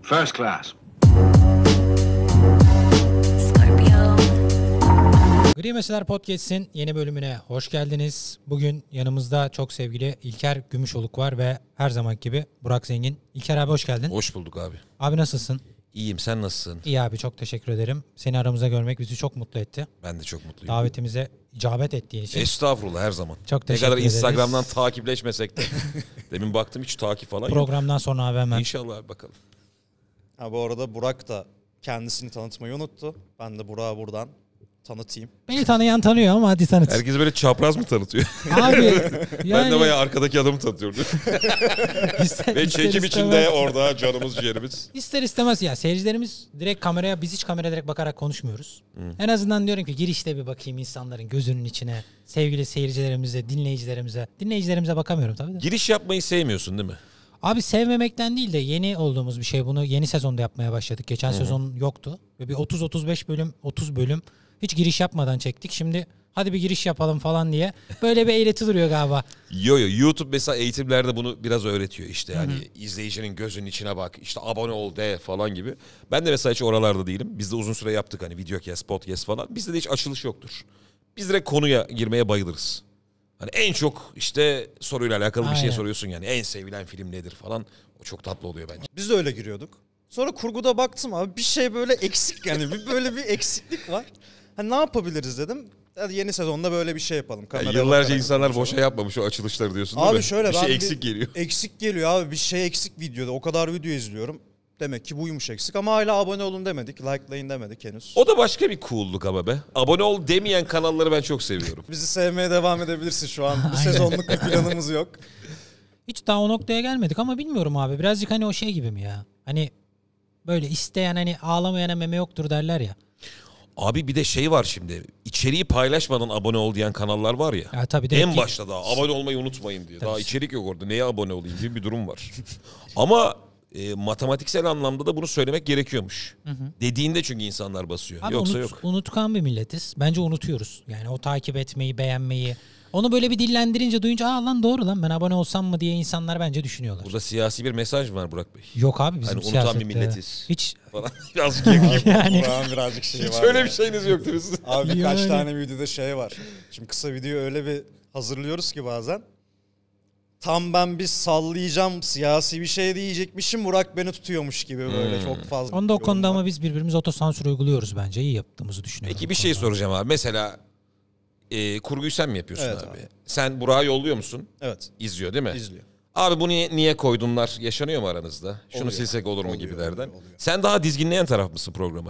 First class. Gri Meseleler Podcast'in yeni bölümüne hoş geldiniz. Bugün yanımızda çok sevgili İlker Gümüşoluk var ve her zaman gibi Burak Zengin. İlker abi hoş geldin. Hoş bulduk abi. Abi nasılsın? İyiyim, sen nasılsın? İyi abi, çok teşekkür ederim. Seni aramıza görmek bizi çok mutlu etti. Ben de çok mutluyum. Davetimize icabet ettiğin için. Estağfurullah, her zaman. Çok ne teşekkür kadar ederiz. Instagram'dan takipleşmesek de. Demin baktım hiç takip falan yok. Programdan sonra abi hemen. İnşallah abi, bakalım. Ha, bu arada Burak da kendisini tanıtmayı unuttu. Ben de Burak'ı buradan tanıtayım. Beni tanıyan tanıyor ama hadi tanıt. Herkes böyle çapraz mı tanıtıyor? Abi Ben yani de bayağı arkadaki adamı tanıtıyordum. Ve çekim içinde orada canımız ciğerimiz. İster istemez ya, seyircilerimiz direkt kameraya, biz hiç kameraya direkt bakarak konuşmuyoruz. En azından diyorum ki girişte bir bakayım insanların gözünün içine. Sevgili seyircilerimize, dinleyicilerimize bakamıyorum tabii de. Giriş yapmayı sevmiyorsun değil mi? Abi sevmemekten değil de yeni olduğumuz bir şey, bunu yeni sezonda yapmaya başladık. Geçen sezon yoktu. Ve bir 30-35 bölüm, 30 bölüm hiç giriş yapmadan çektik. Şimdi hadi bir giriş yapalım falan diye böyle bir eğreti duruyor galiba. Yo YouTube mesela eğitimlerde bunu biraz öğretiyor işte, yani izleyicinin gözünün içine bak, işte abone ol de falan gibi. Ben de mesela hiç oralarda değilim. Biz de uzun süre yaptık hani videocast, podcast falan. Bizde de hiç açılış yoktur. Biz direkt konuya girmeye bayılırız. Hani en çok işte soruyla alakalı bir şey Aynen. soruyorsun, yani en sevilen film nedir falan. O çok tatlı oluyor bence. Biz de öyle giriyorduk. Sonra kurguda baktım abi bir şey böyle eksik, yani böyle bir eksiklik var. Hani ne yapabiliriz dedim. Hadi yeni sezonda böyle bir şey yapalım. Yani Kameraya yıllarca bakarak insanlar konuşalım. boşa yapmamış o açılışları diyorsun değil Abi mi? şöyle bir ben şey eksik geliyor. Eksik geliyor abi, bir şey eksik videoda. O kadar video izliyorum. Demek ki buymuş eksik ama hala abone olun demedik. Likelayın demedik henüz. O da başka bir cool'luk ama be. Abone ol demeyen kanalları ben çok seviyorum. Bizi sevmeye devam edebilirsin şu an. Bu Aynen. sezonluk bir planımız yok. Hiç daha o noktaya gelmedik ama bilmiyorum abi. Birazcık hani o şey gibi mi ya? Hani böyle isteyen, hani ağlamayana meme yoktur derler ya. Abi bir de şey var şimdi. İçeriği paylaşmadan abone ol diyen kanallar var ya. Ya tabii de En başta daha abone olmayı unutmayın diye. Tabii. Daha içerik yok orada. Neye abone olayım diye bir durum var. Ama matematiksel anlamda da bunu söylemek gerekiyormuş. Dediğinde çünkü insanlar basıyor. Abi Yoksa yok. unutkan bir milletiz. Bence unutuyoruz. Yani o takip etmeyi, beğenmeyi. Onu böyle bir dillendirince, duyunca aa lan doğru lan ben abone olsam mı diye insanlar bence düşünüyorlar. Burada siyasi bir mesaj mı var Burak Bey? Yok abi, bizim Hani unutan bir siyasette. milletiz. Hiç Falan. Birazcık yakayım. yani Burak'ın birazcık şeyi Hiç var. öyle ya. bir şeyiniz yoktur sizin. Abi birkaç Yani. tane videoda şey var. Şimdi kısa video öyle bir hazırlıyoruz ki bazen. Tam ben bir sallayacağım, siyasi bir şey diyecekmişim, Burak beni tutuyormuş gibi böyle çok fazla. onda o yorum konuda var. ama biz birbirimize otosansür uyguluyoruz bence. İyi yaptığımızı düşünüyorum. Peki bu bir şey konuda. soracağım abi. Mesela kurguyu sen mi yapıyorsun Evet abi? abi. Sen Burak'a yolluyor musun? Evet, İzliyor değil mi? izliyor. Abi bunu niye koydunlar? Yaşanıyor mu aranızda? Şunu Oluyor. silsek olur mu Oluyor, gibilerden. oluyor. Sen daha dizginleyen taraf mısın programı?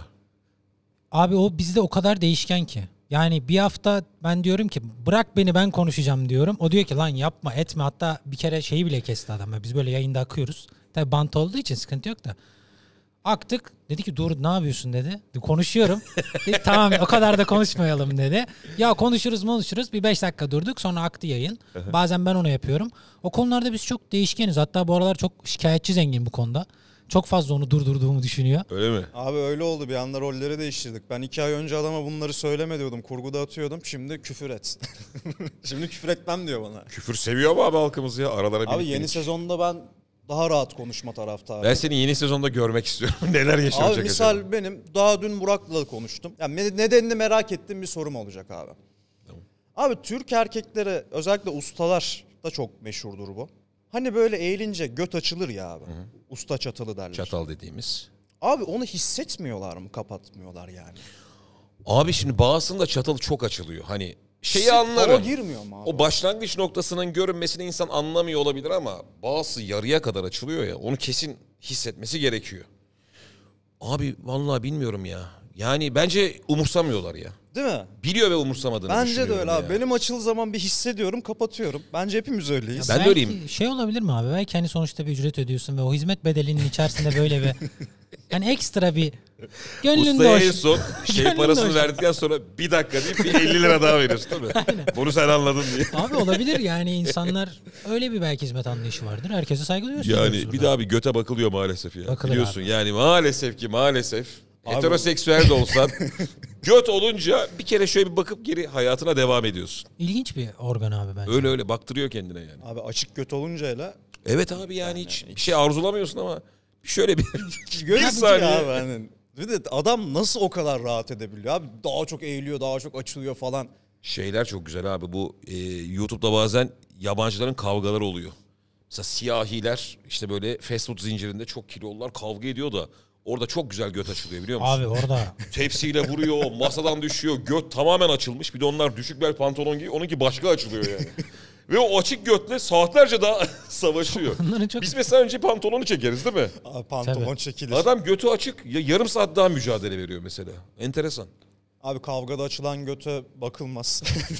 Abi o bizde o kadar değişken ki. Yani bir hafta ben diyorum ki bırak beni ben konuşacağım diyorum. O diyor ki lan yapma etme, hatta bir kere şeyi bile kesti adam. Yani biz böyle yayında akıyoruz. Tabii bant olduğu için sıkıntı yok da. Aktık, dedi ki dur ne yapıyorsun dedi. Konuşuyorum. Dedi, tamam o kadar da konuşmayalım dedi. Ya konuşuruz bir 5 dakika durduk, sonra aktı yayın. Bazen ben onu yapıyorum. O konularda biz çok değişkeniz. Hatta bu aralar çok şikayetçi Zengin bu konuda. Çok fazla onu durdurduğumu düşünüyor. Öyle mi? Abi öyle oldu, bir anda rolleri değiştirdik. Ben 2 ay önce adama bunları söyleme diyordum, kurguda atıyordum. Şimdi küfür et. Şimdi küfür etmem diyor bana. Küfür seviyor mu abi halkımız ya? Aralara Abi birlik yeni birlik. sezonda ben daha rahat konuşma taraftarıyım. Ben seni yeni sezonda görmek istiyorum. Neler yaşanacak Abi misal acaba? benim daha dün Burak'la konuştum. Yani nedenini merak ettiğim bir sorum olacak abi. Tamam. Abi Türk erkekleri, özellikle ustalar da çok meşhurdur bu. Hani böyle eğilince göt açılır ya abi. Usta çatalı derler. Çatal dediğimiz. Abi onu hissetmiyorlar mı, kapatmıyorlar yani? Abi şimdi bazısında çatalı çok açılıyor. Hani şeyi O anlarım. girmiyor mu abi? O başlangıç noktasının görünmesini insan anlamıyor olabilir ama bazısı yarıya kadar açılıyor ya. Onu kesin hissetmesi gerekiyor. Abi vallahi bilmiyorum ya. Yani bence umursamıyorlar ya. Değil mi? Biliyor ve umursamadığını Bence de düşünüyorum öyle ya. abi. Benim açıldığı zaman bir hissediyorum, kapatıyorum. Bence hepimiz öyleyiz. Ben de Belki öyleyim. şey olabilir mi abi? Belki hani sonuçta bir ücret ödüyorsun ve o hizmet bedelinin içerisinde böyle bir yani ekstra bir gönlün Ustaya en hoş. son şey Gönlün parasını hoş. verdikten sonra bir dakika deyip bir 50 lira daha veriyorsun değil mi? Bunu sen anladın diye. Abi olabilir yani, insanlar öyle bir belki hizmet anlayışı vardır. Herkese saygı duyuyoruz. Yani bir daha bir göte bakılıyor maalesef ya. Bakılır Biliyorsun abi. yani maalesef heteroseksüel de olsan göt olunca bir kere şöyle bir bakıp geri hayatına devam ediyorsun. İlginç bir organ abi bence. Öyle baktırıyor kendine yani. Abi açık göt olunca hele Evet abi yani hiç bir şey arzulamıyorsun ama Şöyle bir Görüntü saniye. abi hani. Bir de adam nasıl o kadar rahat edebiliyor abi? Daha çok eğiliyor, daha çok açılıyor falan. Şeyler çok güzel abi. Bu YouTube'da bazen yabancıların kavgaları oluyor. Mesela siyahiler işte böyle fast food zincirinde çok kilolular kavga ediyor da orada çok güzel göt açılıyor biliyor musun? Abi orada Tepsiyle vuruyor, masadan düşüyor, göt tamamen açılmış. Bir de onlar düşük bel pantolon giyiyor, onunki başka açılıyor yani. Ve o açık götle saatlerce daha savaşıyor. onların çok... Biz mesela önce pantolonu çekeriz değil mi? Abi pantolon Tabii. çekilir. Adam götü açık, yarım saat daha mücadele veriyor mesela. Enteresan. Abi kavgada açılan göte bakılmaz.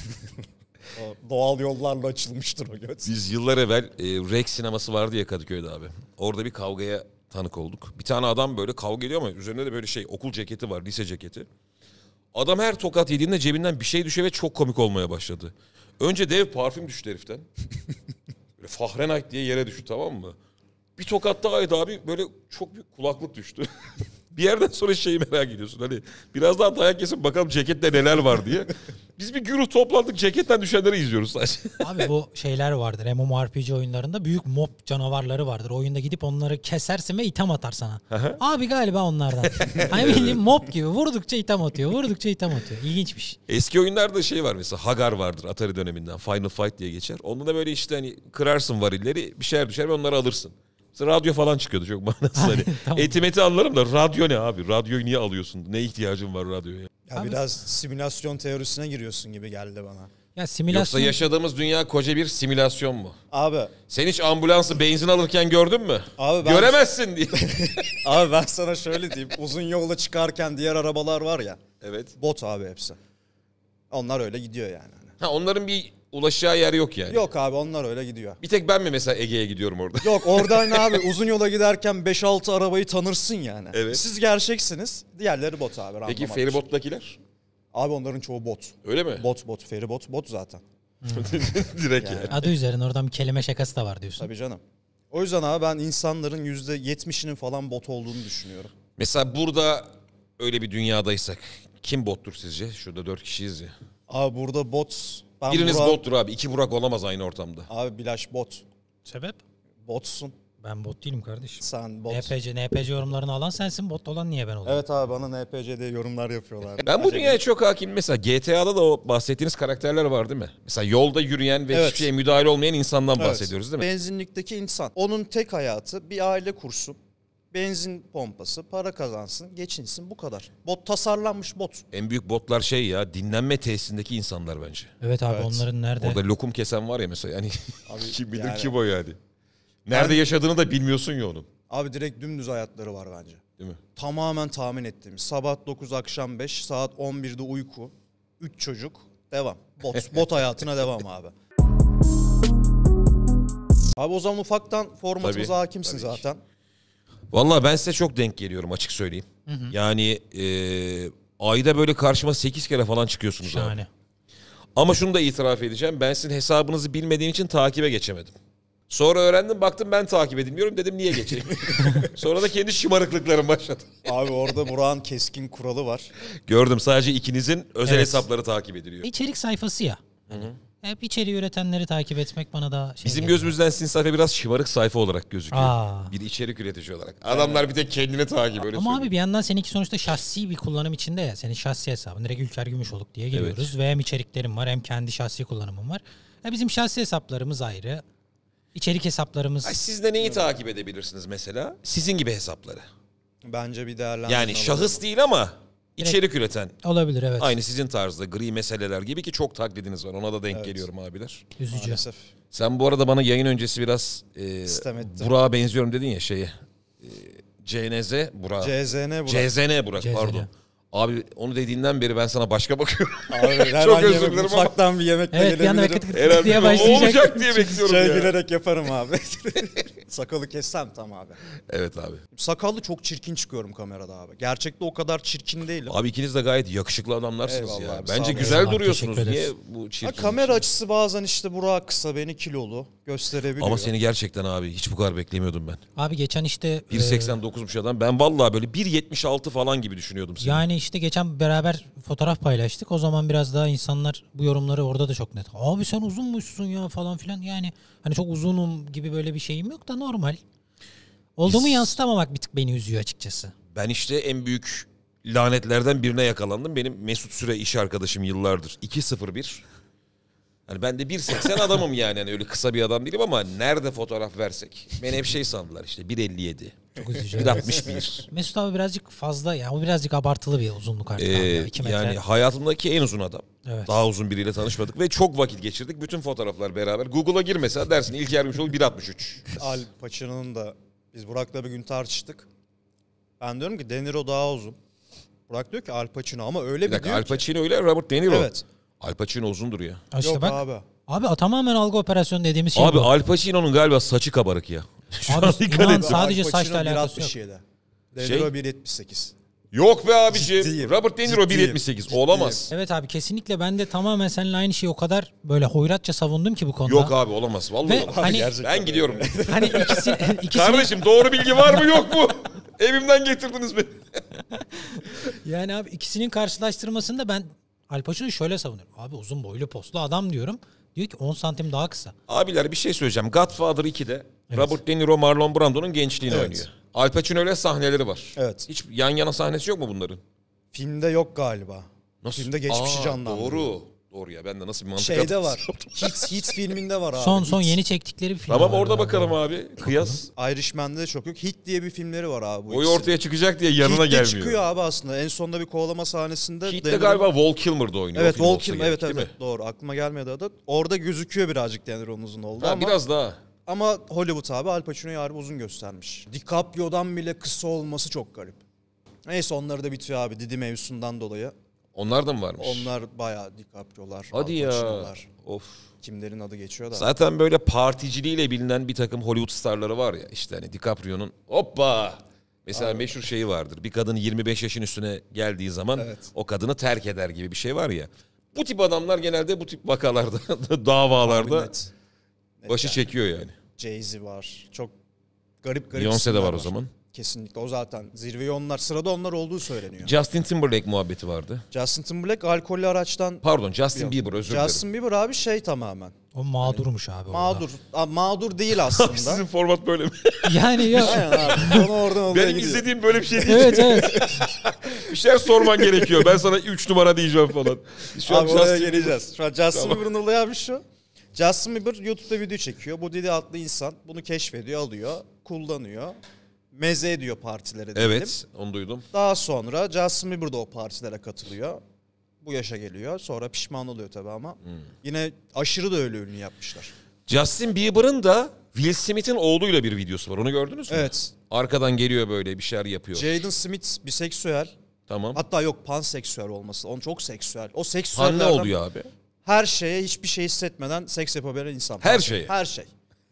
O doğal yollarla açılmıştır o göt. Biz yıllar evvel Rex sineması vardı ya Kadıköy'de abi. Orada bir kavgaya tanık olduk. Bir tane adam böyle kavga ediyor ama üzerinde de böyle şey okul ceketi var, lise ceketi. Adam her tokat yediğinde cebinden bir şey düşüyor ve çok komik olmaya başladı. Önce dev parfüm düştü heriften. Böyle Fahrenheit diye yere düştü, tamam mı? Bir tokat daha yedi abi, böyle çok büyük kulaklık düştü. Bir yerden sonra şeyi merak ediyorsun. Hani biraz daha dayak yesin bakalım cekette neler var diye. Biz bir güruh toplandık, ceketten düşenleri izliyoruz sadece. Abi bu şeyler vardır. MMORPG oyunlarında büyük mob canavarları vardır. Oyunda gidip onları kesersin ve item atar sana. Abi galiba onlardan. Hani bildiğin mob gibi vurdukça item atıyor. Vurdukça item atıyor. İlginçmiş. Eski oyunlarda şey var mesela, Hagar vardır Atari döneminden. Final Fight diye geçer. Onda da böyle işte hani kırarsın varilleri, bir şeyler düşer ve onları alırsın. Mesela radyo falan çıkıyordu çok manasız hani. Tamam. Etimeti anlarım da radyo ne abi? Radyoyu niye alıyorsun? Ne ihtiyacın var radyoya? Ya Abi- biraz simülasyon teorisine giriyorsun gibi geldi bana. Ya Yoksa simülasyon... yaşadığımız dünya koca bir simülasyon mu? Abi, Sen hiç ambulansı benzin alırken gördün mü? Abi ben- Göremezsin diye. abi ben sana şöyle diyeyim. Uzun yolda çıkarken diğer arabalar var ya. Evet. Bot abi hepsi. Onlar öyle gidiyor yani. Ha, onların bir ulaşacağı yer yok yani. Yok abi onlar öyle gidiyor. Bir tek ben mi mesela Ege'ye gidiyorum orada? Yok oradan abi uzun yola giderken 5-6 arabayı tanırsın yani. Evet. Siz gerçeksiniz. Diğerleri bot abi. Peki randomat. feribot'takiler? Abi onların çoğu bot. Öyle mi? Bot. Feribot zaten. Direkt yani. Adı üzerine oradan bir kelime şakası da var diyorsun. Tabii canım. O yüzden abi ben insanların %70'inin falan bot olduğunu düşünüyorum. Mesela burada öyle bir dünyadaysak kim bottur sizce? Şurada 4 kişiyiz ya. Abi burada bot. Ben Biriniz Burak- bottur abi. 2 Burak olamaz aynı ortamda. Abi Bilaş bot. Sebep? Botsun. Ben bot değilim kardeşim. Sen bot. NPC yorumlarını alan sensin. Bot olan niye ben olayım? Evet abi bana NPC diye yorumlar yapıyorlar. Ben bu dünyaya çok hakim. Mesela GTA'da da o bahsettiğiniz karakterler var değil mi? Mesela yolda yürüyen ve Evet. hiçbir şeye müdahale olmayan insandan Evet. bahsediyoruz değil mi? Benzinlikteki insan. Onun tek hayatı bir aile kursun. Benzin pompası, para kazansın, geçinsin bu kadar. Bot tasarlanmış bot. En büyük botlar şey ya, dinlenme tesisindeki insanlar bence. Evet abi Evet. onların nerede? Orada lokum kesen var ya mesela, yani Abi kim bilir yani- kim o yani. Nerede yaşadığını da bilmiyorsun ya onun. Abi direkt dümdüz hayatları var bence. Değil mi? Tamamen tahmin ettiğimiz. Sabah 9 akşam 5, saat 11'de uyku, 3 çocuk, devam. Bot hayatına devam abi. Abi o zaman ufaktan formatımıza Tabii, hakimsin tabii ki. zaten. Vallahi ben size çok denk geliyorum açık söyleyeyim. Yani ayda böyle karşıma 8 kere falan çıkıyorsunuz abi. Şahane. Ama şunu da itiraf edeceğim. Ben sizin hesabınızı bilmediğim için takibe geçemedim. Sonra öğrendim, baktım ben takip edilmiyorum, dedim niye geçeyim. Sonra da kendi şımarıklıklarım başladı. Abi orada Burak'ın keskin kuralı var. Gördüm, sadece ikinizin özel Evet. hesapları takip ediliyor. İçerik sayfası ya. Hep içeriği üretenleri takip etmek bana da şey Bizim geliyor. gözümüzden sizin sayfa biraz şımarık sayfa olarak gözüküyor. Aa. Bir içerik üretici olarak. Adamlar bir tek kendini takip, öyle Ama abi söyleyeyim. bir yandan seninki sonuçta şahsi bir kullanım içinde ya. Senin şahsi hesabın. Direkt Ülker Gümüşoluk diye geliyoruz. Ve hem içeriklerim var hem kendi şahsi kullanımım var. Bizim şahsi hesaplarımız ayrı. İçerik hesaplarımız... Ay, siz de neyi takip edebilirsiniz mesela? Sizin gibi hesapları. Bence bir değerlendirme Yani alalım. şahıs değil ama içerik üreten. Olabilir evet. Aynı sizin tarzda gri meseleler gibi, ki çok taklidiniz var. Ona da denk geliyorum abiler. Üzücü. Maalesef. Sen bu arada bana yayın öncesi biraz Sistem ettim. Burak'a benziyorum dedin ya şeye. CNZ Burak. CZN Burak. CZN Burak CZN. pardon. Abi onu dediğinden beri ben sana başka bakıyorum. Abi her Çok an özür yemek, dilerim ama- mutfaktan bir yemekle Evet bir anda gelebilirim. kıt kıt kıt diye Herhalde o başlayacak. olacak diye bekliyorum Şey ya. gülerek yaparım abi. Sakalı kessem tam abi. Evet abi. Sakallı çok çirkin çıkıyorum kamerada abi. Gerçekte o kadar çirkin değilim. Abi ikiniz de gayet yakışıklı adamlarsınız Eyvallah ya. abi, sağ Bence olun. güzel Eyvallah, duruyorsunuz. teşekkür Niye ederiz. bu Ha, çirkin? kamera açısı bazen işte Burak kısa beni kilolu gösterebiliyor. Ama seni gerçekten abi hiç bu kadar beklemiyordum ben. Abi geçen işte... 1.89'muş adam. Ben vallahi böyle 1.76 falan gibi düşünüyordum seni. Yani işte geçen beraber fotoğraf paylaştık. O zaman biraz daha insanlar bu yorumları orada da çok net. Abi sen uzunmuşsun ya falan filan. Yani hani çok uzunum gibi böyle bir şeyim yok da normal. Olduğumu yansıtamamak bir tık beni üzüyor açıkçası. Ben işte en büyük lanetlerden birine yakalandım. Benim Mesut Süre iş arkadaşım yıllardır. 2.01. Hani ben de 1.80 adamım yani. Hani öyle kısa bir adam değilim ama nerede fotoğraf versek. Beni hep şey sandılar işte 1.57. Çok üzücü. 1.61. Mesut abi birazcık fazla ya. O birazcık abartılı bir uzunluk artık abi ya. 2 metre. Yani hayatımdaki en uzun adam. Evet. Daha uzun biriyle tanışmadık ve çok vakit geçirdik. Bütün fotoğraflar beraber. Google'a gir mesela dersin İlker Gümüşoğlu 1.63. Al Pacino'nun da biz Burak'la bir gün tartıştık. Ben diyorum ki De Niro daha uzun. Burak diyor ki Al Pacino ama öyle Bir dakika diyor Al Pacino ile Robert De Niro. Evet. Al Pacino uzundur ya. İşte Yok bak. abi. Abi tamamen algı operasyonu dediğimiz şey Abi bu. Al Pacino'nun galiba saçı kabarık ya. Şu an Abi dikkat inan ettim. sadece Al Pacino saçla alakası yok. 1.67. De Şey- Niro 1.78. Yok be abiciğim. Ciddiyim. Robert De Niro Ciddiyim. 1.78. Olamaz. Evet abi kesinlikle ben de tamamen seninle aynı şeyi o kadar böyle hoyratça savundum ki bu konuda. Yok abi olamaz. Vallahi Ve olamaz. hani, Ben gidiyorum. hani ikisini Kardeşim doğru bilgi var mı yok mu? Evimden getirdiniz beni. yani abi ikisinin karşılaştırmasında ben Al Pacino'yu şöyle savunuyorum. Abi uzun boylu postlu adam diyorum. Diyor ki 10 santim daha kısa. Abiler bir şey söyleyeceğim. Godfather 2'de Evet. Robert De Niro Marlon Brando'nun gençliğini Evet. oynuyor. Al Pacino ile sahneleri var. Evet. Hiç yan yana sahnesi yok mu bunların? Filmde yok galiba. Nasıl? Filmde geçmişi canlandırıyor. Doğru. Doğru ya ben de nasıl bir mantık Şeyde hatası var. yaptım. Hits filminde var abi. Son Hits. yeni çektikleri bir film. Tamam var orada galiba. bakalım abi. Kıyas. Irishman'de de çok yok. Hit diye bir filmleri var abi. Bu Boyu ikisi. ortaya çıkacak diye yanına Hit'te gelmiyor. çıkıyor abi aslında. En sonunda bir kovalama sahnesinde. Heat'te De Niro- galiba Val Kilmer'da oynuyor. Evet O film Val olsa Kilmer. gerek, Evet değil evet mi? doğru. Aklıma gelmedi adı. Orada gözüküyor birazcık De Niro'nun uzun oldu Ha, ama. biraz daha. Ama Hollywood abi Al Pacino'yu harbi uzun göstermiş. DiCaprio'dan bile kısa olması çok garip. Neyse onları da bitiyor abi Didi mevzusundan dolayı. Onlar da mı varmış? Onlar bayağı DiCaprio'lar, Hadi Al ya. Pacino'lar. Of. Kimlerin adı geçiyor da. Zaten böyle particiliğiyle bilinen bir takım Hollywood starları var ya. İşte hani DiCaprio'nun hoppa. Mesela meşhur şeyi vardır. Bir kadın 25 yaşın üstüne geldiği zaman Evet. o kadını terk eder gibi bir şey var ya. Bu tip adamlar genelde bu tip vakalarda, davalarda Harbi net. Net başı yani. çekiyor yani. Jay-Z var. Çok garip Beyoncé de isimler var o zaman. Kesinlikle o zaten zirveye onlar sırada onlar olduğu söyleniyor. Justin Timberlake muhabbeti vardı. Justin Timberlake alkollü araçtan Pardon Justin Bieber özür dilerim. Justin Bieber abi şey tamamen. O mağdurmuş abi. orada. Mağdur. Mağdur değil aslında. Sizin format böyle mi? Yani yok. Aynen abi. Onu oradan oraya Benim gidiyor. izlediğim böyle bir şey değil. evet evet. Bir şeyler sorman gerekiyor. Ben sana 3 numara diyeceğim falan. Şu Abi oraya Justin geleceğiz. Şu an Justin Tamam. Bieber'ın olayı abi şu. Justin Bieber YouTube'da video çekiyor. Bu Didi adlı insan bunu keşfediyor, alıyor, kullanıyor. Meze ediyor partilere diyelim. Evet onu duydum. Daha sonra Justin Bieber de o partilere katılıyor. Bu yaşa geliyor. Sonra pişman oluyor tabii ama. Yine aşırı da öyle ünlü yapmışlar. Justin Bieber'ın da Will Smith'in oğluyla bir videosu var. Onu gördünüz mü? Evet. Arkadan geliyor böyle bir şeyler yapıyor. Jaden Smith biseksüel. Tamam. Hatta yok panseksüel olması. Onun çok seksüel. O Han seksüellerden ne oluyor abi? her şeye hiçbir şey hissetmeden seks yapabilen insan. Her şeye? Her şey.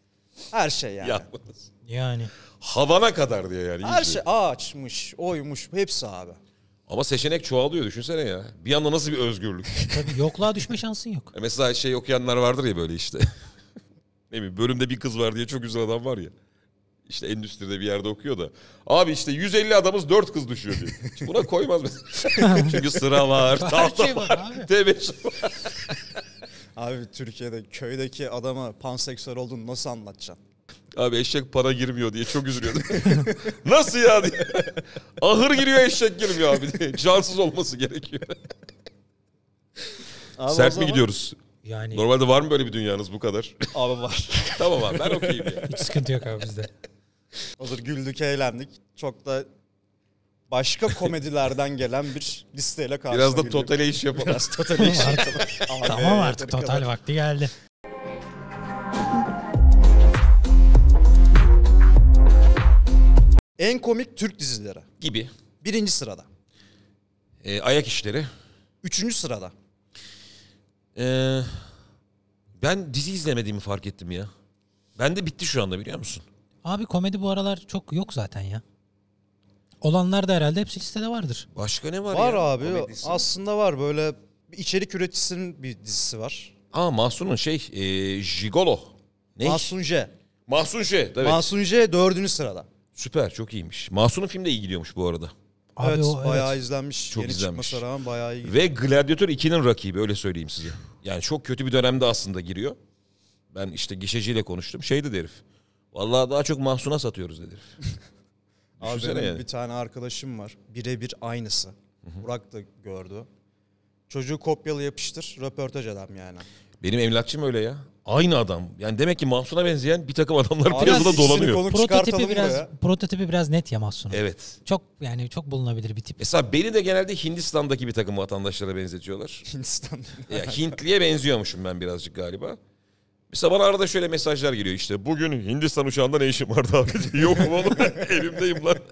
Her şey yani. Yapmadınız. Yani. Havana kadar diyor yani. Her iyice. şey ağaçmış, oymuş hepsi abi. Ama seçenek çoğalıyor düşünsene ya. Bir anda nasıl bir özgürlük. Tabii yokluğa düşme şansın yok. Mesela şey okuyanlar vardır ya böyle işte. Ne bileyim bölümde bir kız var diye çok güzel adam var ya. İşte endüstride bir yerde okuyor da. Abi işte 150 adamız 4 kız düşüyor diye. Hiç buna koymaz mesela. Çünkü sıra var, Her tahta şey var var, abi. tebeşir var. Abi Türkiye'de köydeki adama panseksüel olduğunu nasıl anlatacaksın? Abi eşek para girmiyor diye çok üzülüyordu. Nasıl ya diye. Ahır giriyor eşek girmiyor abi diye. Cansız olması gerekiyor. Abi o Sert mi zaman- gidiyoruz? Yani Normalde var mı böyle bir dünyanız bu kadar? Abi var. Tamam abi ben okeyim ya. hiç sıkıntı yok abi bizde. Hazır güldük, eğlendik. Çok da başka komedilerden gelen bir listeyle karşıma Biraz da geliyor. totale iş yapalım. Biraz totale iş Tamam yapalım. Abi, Tamam artık yeteri total kadar. vakti geldi. En komik Türk dizileri. Gibi. 1. sırada. Ayak işleri. 3. sırada. Ben dizi izlemediğimi fark ettim ya. Ben de bitti şu anda biliyor musun? Abi komedi bu aralar çok yok zaten ya. Olanlar da herhalde hepsi listede vardır. Başka ne var, Var ya? abi. Komedisi. Aslında var böyle bir içerik üreticisinin bir dizisi var. Mahsun'un Jigolo. Ne? Mahsun J. Mahsun evet. Mahsun J 4. sırada. Süper çok iyiymiş. Mahsun'un film de iyi gidiyormuş bu arada. Abi evet o bayağı izlenmiş. Çok Yeni izlenmiş. çıkmasına rağmen bayağı iyi. Ve Gladiator 2'nin rakibi öyle söyleyeyim size. Yani çok kötü bir dönemde aslında giriyor. Ben işte gişeciyle konuştum. Şey dedi herif. Vallahi daha çok Mahsun'a satıyoruz dedi. Abi Düşünsene benim yani. bir tane arkadaşım var. Birebir aynısı. Burak da gördü. Çocuğu kopyalı yapıştır. Röportaj adam yani. Benim emlakçım öyle ya. Aynı adam. Yani demek ki Mahsun'a benzeyen bir takım adamlar Abi piyasada ikisini dolanıyor. konuk çıkartalım buraya. Prototipi biraz net ya Mahsun'un. Evet. Çok yani çok bulunabilir bir tip. Mesela beni de genelde Hindistan'daki bir takım vatandaşlara benzetiyorlar. Hindistan'da. Ya Hintliye benziyormuşum ben birazcık galiba. Mesela bana arada şöyle mesajlar geliyor işte. Bugün Hindistan uçağında ne işim vardı abi? Yok oğlum evimdeyim lan.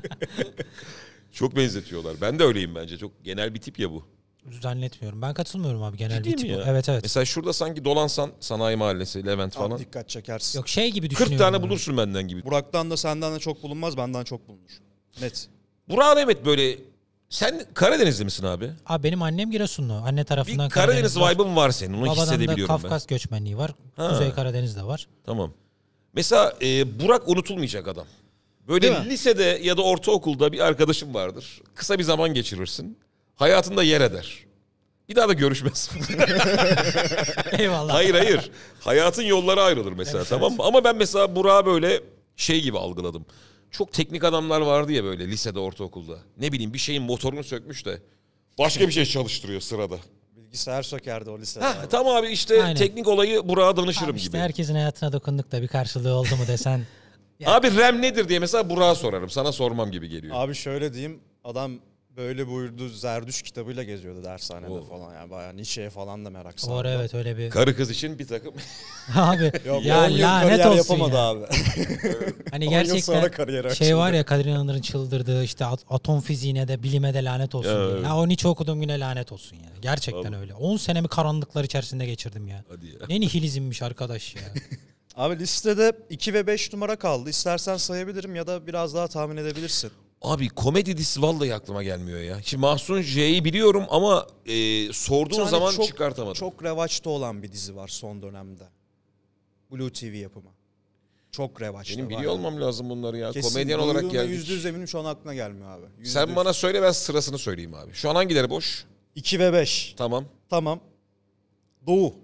Çok benzetiyorlar. Ben de öyleyim bence. Çok genel bir tip ya bu. Zannetmiyorum. Ben katılmıyorum abi genel Ciddi bir tip. mi ya? Evet. Mesela şurada sanki dolansan Sanayi Mahallesi, Levent falan. Abi dikkat çekersin. Yok şey gibi 40 düşünüyorum. tane ben. bulursun benden gibi. Burak'tan da senden de çok bulunmaz, benden çok bulunur. Net. Burak'ın evet böyle... Sen Karadenizli misin abi? Abi benim annem Giresunlu. Anne tarafından Bir Karadeniz var. vibe'ın var senin. Onu Babadan da hissedebiliyorum ben. Kafkas göçmenliği var. Ha. Kuzey Karadeniz'de var. Tamam. Mesela Burak unutulmayacak adam. Böyle Değil mi? lisede ya da ortaokulda bir arkadaşım vardır. Kısa bir zaman geçirirsin. Hayatında yer eder. Bir daha da görüşmez. Eyvallah. Hayır. Hayatın yolları ayrılır mesela, Evet, tamam mı? Ama ben mesela Burak'ı böyle şey gibi algıladım. Çok teknik adamlar vardı ya böyle lisede, ortaokulda. Ne bileyim bir şeyin motorunu sökmüş de başka bir şey çalıştırıyor sırada. Bilgisayar sökerdi o lisede. Heh, tamam abi işte Aynen. teknik olayı Burak'a danışırım Abi işte gibi. herkesin hayatına dokunduk da bir karşılığı oldu mu desen. Abi RAM nedir diye mesela Burak'a sorarım. Sana sormam gibi geliyor. Abi şöyle diyeyim, adam böyle buyurdu Zerdüş kitabıyla geziyordu dershanede Oo. falan. Yani bayağı Nietzsche'ye falan da merak Doğru sardı. evet öyle bir. Karı kız için bir takım. Abi Yok, ya 10 yıl lanet kariyer olsun yapamadı ya. abi. Hani 10 yıl gerçekten sonra kariyeri şey var açıldı. ya Kadir İnanır'ın çıldırdığı işte atom fiziğine de bilime de lanet olsun. Ya, diye. evet. Ya o Nietzsche okuduğum güne lanet olsun ya. Gerçekten Tabii. öyle. 10 senemi karanlıklar içerisinde geçirdim ya. Hadi ya. Ne nihilizmmiş arkadaş ya. Abi listede 2 ve 5 numara kaldı. İstersen sayabilirim ya da biraz daha tahmin edebilirsin. Abi komedi dizisi vallahi aklıma gelmiyor ya. Şimdi Mahsun J'yi biliyorum ama sorduğun Bir tane zaman çok, çıkartamadım. Çok revaçta olan bir dizi var son dönemde. Blue TV yapımı. Çok revaçta. Benim biliyor bayağı. olmam lazım bunları ya. Kesin Komedyen olarak duyduğuna geldik. %100 eminim, şu an aklına gelmiyor abi. Sen bana söyle, ben sırasını söyleyeyim abi. Şu an hangileri boş? 2 ve 5. Tamam. Tamam. Doğu.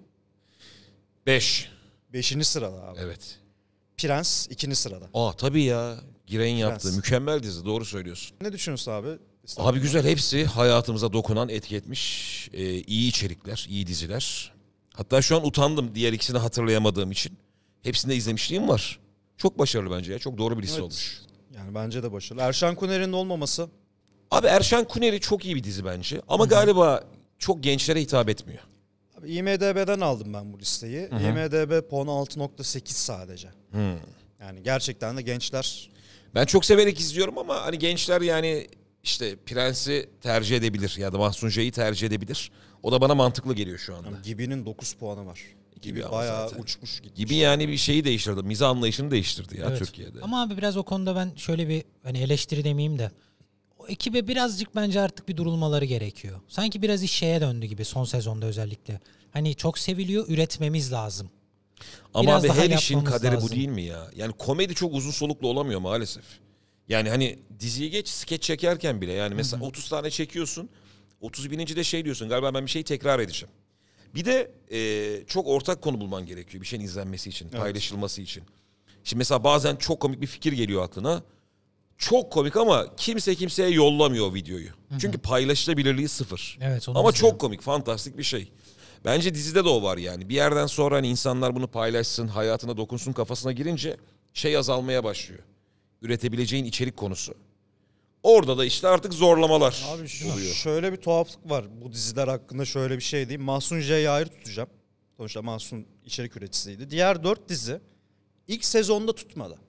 5. 5. sırada abi. Evet. Prens 2. sırada. Aa tabii ya. Giray'ın yaptığı Prens. mükemmel dizi, doğru söylüyorsun. Ne düşünüyorsun abi? Abi güzel, hepsi hayatımıza dokunan, etki etmiş iyi içerikler, iyi diziler. Hatta şu an utandım diğer ikisini hatırlayamadığım için. Hepsini de izlemişliğim var. Çok başarılı bence ya. Çok doğru bir liste Evet. olmuş. Yani bence de başarılı. Erşan Kuner'in olmaması. Abi Erşen Kuneri çok iyi bir dizi bence. Ama galiba çok gençlere hitap etmiyor. Abi IMDB'den aldım ben bu listeyi. IMDB puanı 6.8 sadece. Yani gerçekten de gençler... Ben çok severek izliyorum ama hani gençler yani işte Prens'i tercih edebilir ya da Mahsun J'yi tercih edebilir. O da bana mantıklı geliyor şu anda. Yani Gibi'nin 9 puanı var. Gibi ama bayağı zaten. uçmuş gitmiş. Gibi yani bir şeyi değiştirdi. Mizah anlayışını değiştirdi ya Evet. Türkiye'de. Ama abi biraz o konuda ben şöyle bir hani eleştiri demeyeyim de o ekibe birazcık bence artık bir durulmaları gerekiyor. Sanki biraz iş şeye döndü gibi son sezonda özellikle. Hani çok seviliyor, üretmemiz lazım. Ama Biraz abi daha her işin yapmamız kaderi lazım. bu değil mi ya? Yani komedi çok uzun soluklu olamıyor maalesef. Yani hani diziyi geç, skeç çekerken bile yani mesela 30 tane çekiyorsun. 31. de şey diyorsun, galiba ben bir şeyi tekrar edeceğim. Bir de çok ortak konu bulman gerekiyor bir şeyin izlenmesi için, paylaşılması için. Şimdi mesela bazen çok komik bir fikir geliyor aklına. Çok komik ama kimse kimseye yollamıyor o videoyu. Çünkü paylaşılabilirliği sıfır. Evet, onu Ama izliyorum. çok komik, fantastik bir şey. Bence dizide de o var yani. Bir yerden sonra hani insanlar bunu paylaşsın, hayatına dokunsun kafasına girince şey azalmaya başlıyor. Üretebileceğin içerik konusu. Orada da işte artık zorlamalar Abi oluyor. şöyle bir tuhaflık var bu diziler hakkında, şöyle bir şey diyeyim. Mahsun J'yi ayrı tutacağım. Sonuçta Mahsun içerik üreticisiydi. Diğer 4 dizi ilk sezonda tutmadı.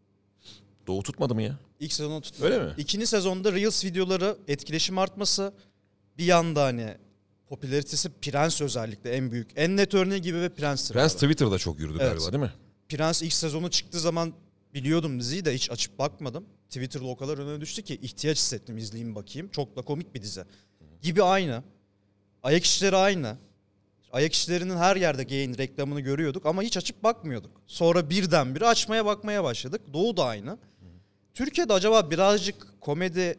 Doğu tutmadı mı ya? İlk sezonda tutmadı. Öyle mi? İkinci sezonda Reels videoları etkileşim artması, bir yanda hani popülaritesi, Prens özellikle en büyük. En net örneği Gibi ve Prens'tir. Prens abi. Twitter'da çok yürüdü Evet. galiba değil mi? Prens ilk sezonu çıktığı zaman biliyordum diziyi de hiç açıp bakmadım. Twitter'da o kadar öne düştü ki ihtiyaç hissettim, izleyeyim bakayım. Çok da komik bir dizi. Gibi aynı. Ayak işleri aynı. Ayak işlerinin her yerde yayın reklamını görüyorduk ama hiç açıp bakmıyorduk. Sonra birdenbire açmaya bakmaya başladık. Doğu da aynı. Türkiye'de acaba birazcık komedi